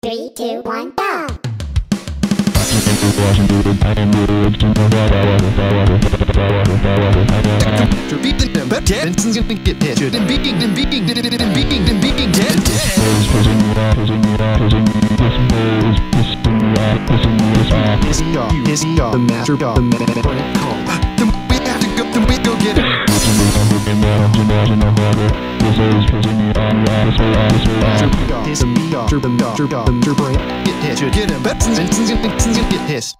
3, 2, 1, go! The master dog, the man, then we go get it. Get him, get hissed.